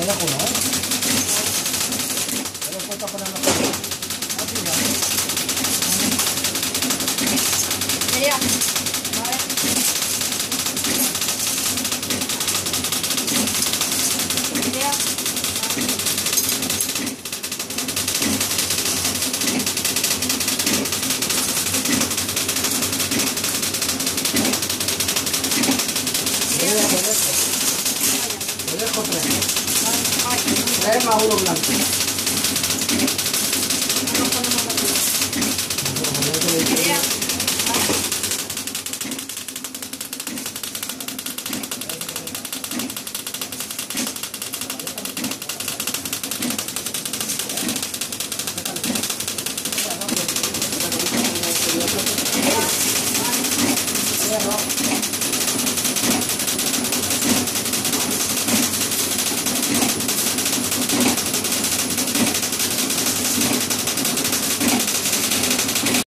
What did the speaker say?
dejo uno, ¿eh? Pero después está poniendo todo. Así ya. Ya. Vale. Ya. Te dejo 3. Vale. 3 más 1 blanco. Vamos con